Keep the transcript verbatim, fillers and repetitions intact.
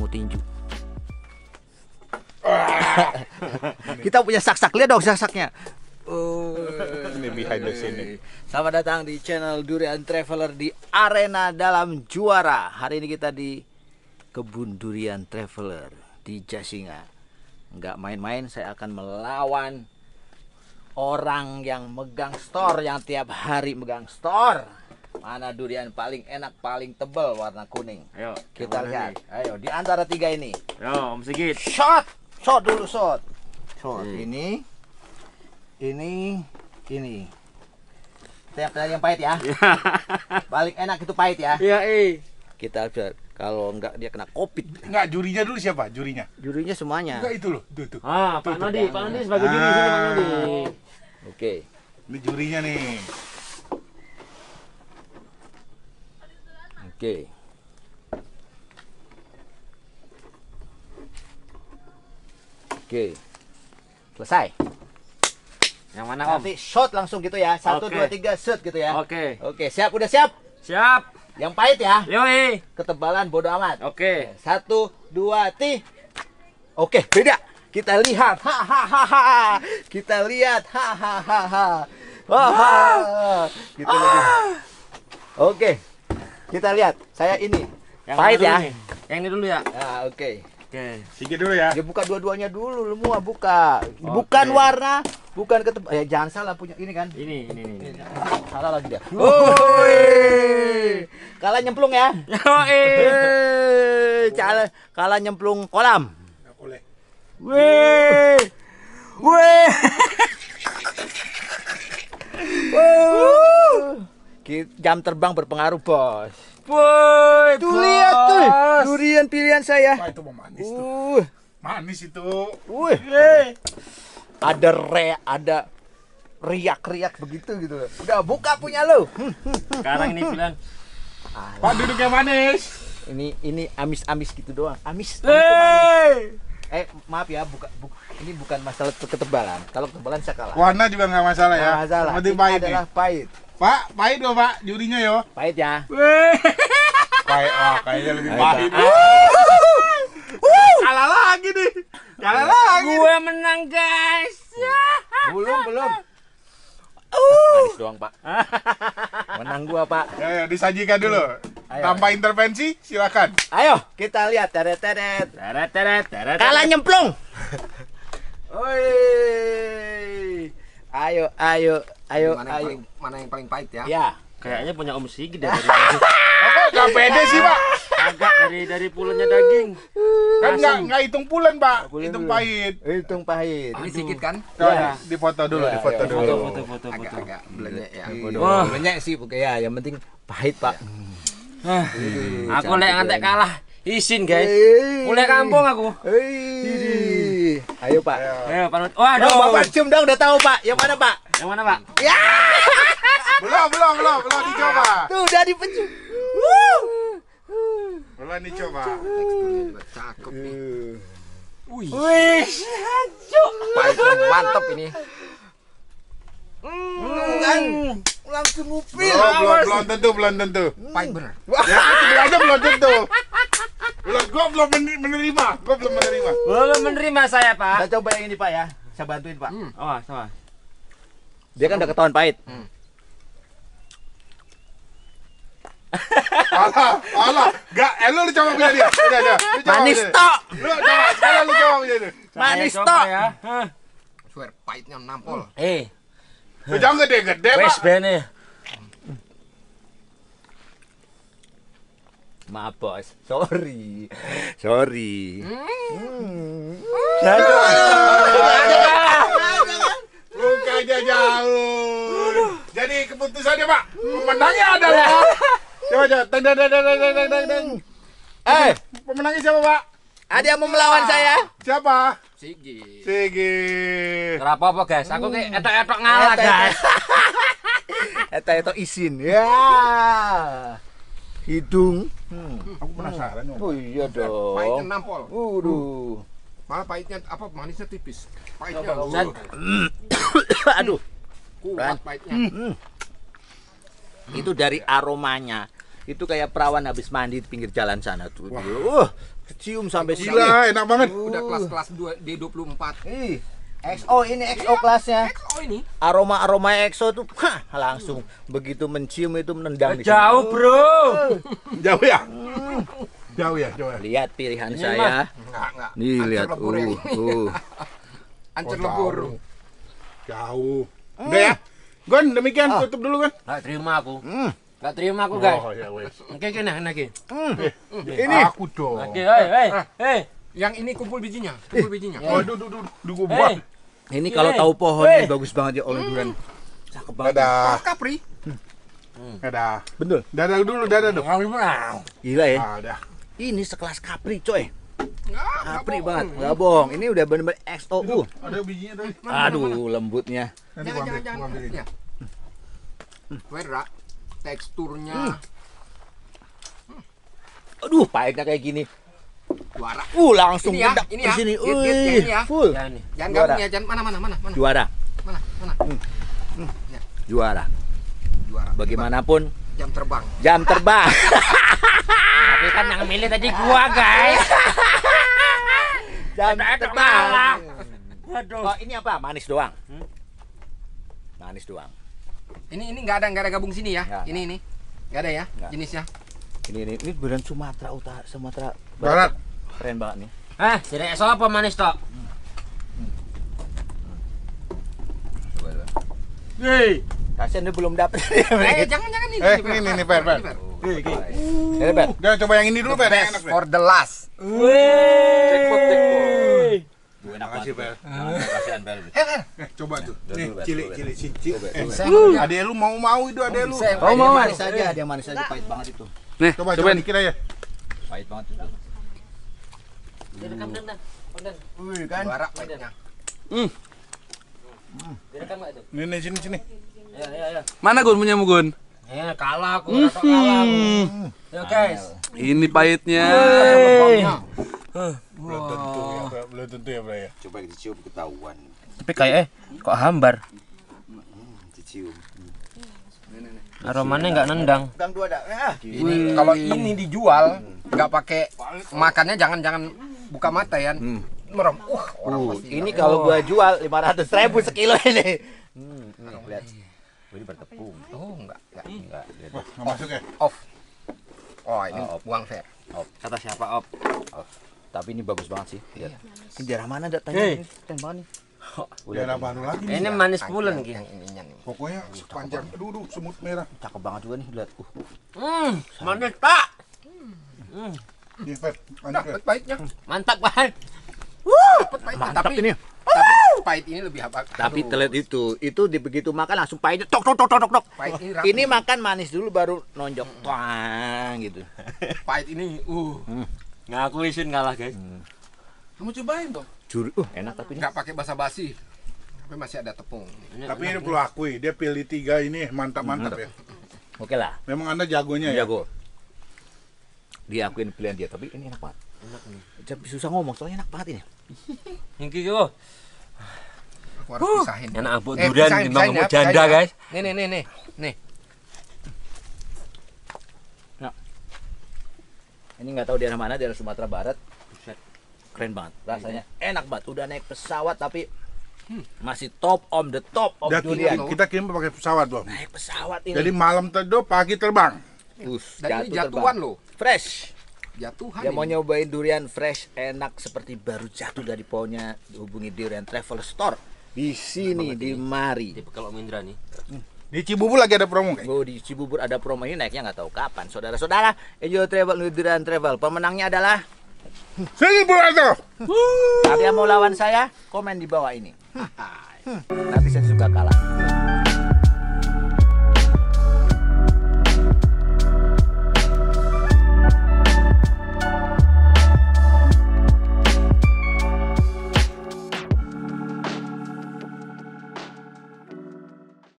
tinju. Kita punya sak-sak, lihat dong sak-saknya. Oh, ini behind the scene. Selamat datang di channel Durian Traveler di Arena Dalam Juara. Hari ini kita di Kebun Durian Traveler di Jasinga. Nggak main-main, saya akan melawan orang yang megang store, yang tiap hari megang store. Mana durian paling enak, paling tebal, warna kuning. Ayo, kita lihat. Ayo, di antara tiga ini. Yo, Om Sigit. Shot, shot dulu shot. Shot. Hmm. Ini, ini, ini. Kita yang, yang pahit ya. Paling enak itu pahit ya. Iya, eh. Kita lihat. Kalau enggak dia kena covid. Enggak, jurinya dulu siapa? Jurinya? Jurinya semuanya. Enggak itu loh, tuh tuh. Ah, Pak Nodi, Pak Nodi sebagai juri sini Pak Nodi. Oke. Ini jurinya nih. Oke. Oke. Selesai. Yang mana Om? Nanti shot langsung gitu ya. Satu, Oke. dua, tiga, shoot gitu ya. Oke. Oke, siap, udah siap. Siap. Yang pahit ya. Yo, eh. Ketebalan bodo amat. Oke. Satu, dua, ti. Oke, beda. Kita lihat. Hahaha. Kita lihat. Hahaha. Wah. Kita lihat. Oke. Kita lihat. Saya ini. Yang Pahit mana dulu ya. nih? Yang ini dulu ya. Nah, oke. Oke. Sikit dulu ya. Ya buka dua-duanya dulu, semua buka. Bukan warna, bukan ketebal. Ya jangan salah punya ini kan. Ini, ini, ini. ini. Salah lagi dia. Woi. Kalah nyemplung ya. Yo, eh. Kalah kalah nyemplung kolam. Enggak boleh. Weh. Weh. Ki- Jam terbang berpengaruh, Bos. Woi, Tuh lihat tuh, durian pilihan saya. Wah, itu mau manis tuh. Uh, Manis itu. wih. Eh. Ada re, ada riak-riak begitu gitu. Udah buka punya lo. Hmm. Sekarang ini pilihan. Pak duduknya manis. Ini ini amis-amis gitu doang. Amis. amis tuh manis. Eh. Eh, maaf ya, buka, bu- ini bukan masalah ketebalan. Kalau ketebalan saya kalah. Warna juga nggak masalah ya. Nggak masalah. Yang penting Ini pahit nih. adalah pahit. Pak, pahit dong Pak, jurinya yo. Pahit ya. Weh. Pahit, wah kayaknya lebih Ayo, pahit. Pak. Kalah lagi nih. Kalah lagi. Gue menang, guys. Belum, belum. Manis doang, Pak. Menang gua, Pak. Ya, ya, disajikan dulu. Ayo. Tanpa intervensi, silakan. Ayo, kita lihat. Teret-teret. Teret, teret, teret. Kalah nyemplung. Oi. Ayo, ayo, ayo, mana yang ayo. paling mana yang paling pahit ya? Ya. Kayaknya punya Om Sigit dari dari Apa nggak pede sih Pak? agak dari dari pulenya daging. Kan nggak Asam. nggak hitung bulan Pak, Bulan hitung dulu. pahit. Hitung pahit. Ini sedikit kan? Coba Ya. di foto dulu, Ya, di foto ya. dulu. Foto, foto, foto, foto. Agak-agak belenyek ya. Wah. Banyak sih, oke ya. Yang penting pahit, Pak. Ah, aku lek ngantek kalah. Isin, guys. Eh. Mulai kampung aku. Hei. Ayo, Pak. Ayo, Panut. Aduh, Waduh. Bapak cium dong, udah tahu, Pak. Yang mana, Pak? Yang mana, Pak? Ya. Belum, belum, belum, belum dicoba. Tuh, udah dipencium. Belum dicoba. Teksturnya juga cakep nih. Wih. Pahitnya mantap ini. Kan langsung ngupil. Belum, belum, belum tentu, belum tentu. Pahit bener. Ya, itu aja belum tentu. Belum, gua belum men- menerima, gua belum menerima. Belum menerima saya, Pak. Kita coba yang ini, Pak ya. Saya bantuin, Pak. Oh, sama. Dia kan udah ketahuan pahit. Alah, alah, gak, eh lu lu coba punya dia. Udah, udah, lu coba Manis punya dia. tok. Lu coba, sekarang lu coba punya dia. Manis Saya coba tok. ya. Hah. Swear pahitnya nampol. Eh, Lu jangan gede-gede, wes Pak. bene. Maaf, Bos. Sorry. Sorry. Mukanya jauh. Jadi keputusannya, Pak. Pemenangnya adalah coba coba teng teng teng teng teng teng teng teng. Eh, Pemenangnya siapa, Pak? ada yang mau melawan saya? Siapa? Sigi. Sigi. Ora apa-apa, guys. Aku ki etok-etok ngalah, Etok-etok. guys. Eta eta isin. Ya. Hidung. Hmm. Aku penasaran. Om. Oh iya Pahitnya dong. nampol. Waduh. Malah pahitnya apa manisnya tipis. Pahitnya Set. uh, Aduh. kuat pahitnya. Itu dari aromanya. Itu kayak perawan habis mandi di pinggir jalan sana tuh. Uh, Cium sampai sini. Gila, enak banget. Udah kelas-kelas dua D dua puluh empat. Ih, X O ini X O kelasnya. Oh ini. Aroma-aroma X O tuh hah, langsung begitu mencium itu menendang di sini. Jauh, Bro. Jauh ya? Jauh ya, jauh ya. Lihat pilihan Ini, saya. Enggak, enggak. Nih Ancur lihat. lebur Uh, yang ini. uh. Ancur Oh, lebur. jauh. Jauh. Udah ya? Gon, demikian Ah. tutup dulu kan? Nggak terima aku. Hmm. Nggak terima aku, guys. Oh, ya wes. Oke, oke, nah, nah, oke. Hmm. Ini aku dong. Oke, hei, hei, hei. Yang ini kumpul bijinya, kumpul bijinya. Oh, duh, duh, duh, duh, gua buat. Hei. Ini kalau Eh. tahu pohon Eh. ini bagus banget ya oleh durian. Cakep banget. Dadah. Ah, Capri. Dadah. Betul. Dadah dulu, dadah dulu. Gila ya. Ah, dah. Ini sekelas Capri, coy. Enggak, enggak Capri bohong. banget. Enggak bohong. Ini udah bener-bener X O U. Ada bijinya tadi. Aduh, lembutnya. Nanti Jangan, gua jangan, ambil, jangan. gua ambilin. Ya. Werra, teksturnya Aduh, pahitnya kayak gini. juara. Uh, langsung Ini ya, gedak ini ke ya. sini. Lihat, lihat, Wih, ini ya. full. Ya, ini. Jangan Juara. gabung ya, jangan mana mana mana mana. Juara, Mana mana. juara. Juara. Bagaimanapun Jam terbang. jam terbang. Tapi kan yang milih tadi gua, guys. jam Ada terbang. malah. Aduh. Oh, ini apa? Manis doang. Manis doang. Ini ini enggak ada enggak ada gabung sini ya. Nggak, Ini ini. Enggak ada ya Nggak. jenisnya. Ini ini ini beneran Sumatera Utara, Sumatera Barat. Keren banget nih. Eh, jadi es apa manis, Tok? Hei. Kasian dia belum dapet. Eh, jangan jangan ini. Eh, Fer. ini, ini, Fer, Fer. Ini, Bet. Jangan coba yang ini dulu, Fer. Yang Best enak, Fer. for the last. Jackpot, jackpot. Enak Makasih, Fer. Kasihan, Bet. Eh, coba tuh. Nih, cili, cili, cili. Eh, Bisa ya. adek lu mau mau itu adek lu. Bisa. Oh, mau manis aja, dia manis aja pahit banget itu. Nih, coba coba dikit aja. Pahit banget itu. Direkam, Dan, Dan. Oh, Dan. Wih, kan. Juara pahitnya. Direkam nggak itu? Nih, nih sini sini. Ya, ya, ya. Mana Gun punya Gun? Eh, kalah aku, atau kalah aku. Ya, guys. Ini pahitnya. Belum tentu ya, Bro. Belum tentu ya, Bro ya. Coba dicium ketahuan. Tapi kayak eh kok hambar. Dicium. Aromanya nggak nendang. Bang dua dah. Ah, Ini kalau ini dijual nggak pakai makannya jangan jangan buka mata ya. Merem. Uh, orang Uh, pasti. ini kalau gua jual lima ratus ribu sekilo ini. Hmm, nih, lihat. Ini bertepung. Oh, enggak, enggak. Enggak, lihat. Wah, nggak masuk ya? Off. Oh, ini Oh, off. buang fair. Kata siapa, Op? Tapi ini bagus banget sih. Lihat. Ini daerah mana dak tanya Hei. ini? Keren banget nih. Udah ada baru lagi nih. Ini manis pulen Yang gitu. ininya nih. Pokoknya sepanjang. Aduh, aduh, semut merah. Cakep banget juga nih, lihat. Uh. Hmm, manis, Pak. Nih, Fer. Lanjut, Fer. Dapat pahitnya. Mantap, Pak. Dapat pahitnya. Mantap tapi, ini. Tapi pahit ini lebih apa? Tapi aduh, telet itu, itu di begitu makan langsung pahitnya tok tok tok tok tok. tok. Pahit ini rapi. Ini makan manis dulu baru nonjok. Twang gitu. Pahit ini uh Ngaku isin ngalah, guys. kamu cobain dong. Juri, uh enak tapi ini. Enggak pakai basa-basi. Tapi masih ada tepung. Tapi ini perlu akui, dia pilih tiga ini mantap-mantap ya. Oke lah. Memang Anda jagonya ya. Jago. Dia akuin pilihan dia, tapi ini enak banget. Enak nih. Jadi susah ngomong soalnya enak banget ini. Ini kok. Aku harus pisahin. Enak abu Eh, durian pisahin, timbang pisahin mau ya, janda, pisahin ya. guys. Nih nih nih nih. Nih. Ini nggak tahu daerah mana, daerah Sumatera Barat. Buset, keren banget, rasanya enak banget. Udah naik pesawat tapi masih top on the top of Dia durian. kirim- kita kirim pakai pesawat, Bang. Naik pesawat ini. Jadi malam teduh, pagi terbang. Us, Dan ini jatuh jatuhan terbang. loh. Fresh. Jatuhan. Dia mau ini. nyobain durian fresh, enak seperti baru jatuh dari pohonnya. Hubungi Durian Travel Store di sini di Mari. Tipe kalau Mindra nih. Di Cibubur lagi ada promo kayak. Oh, di Cibubur ada promo ini naiknya nggak tahu kapan. Saudara-saudara, enjoy travel with Durian Travel. Pemenangnya adalah Sini Burato. kalian mau lawan saya, komen di bawah ini. Nanti saya juga kalah.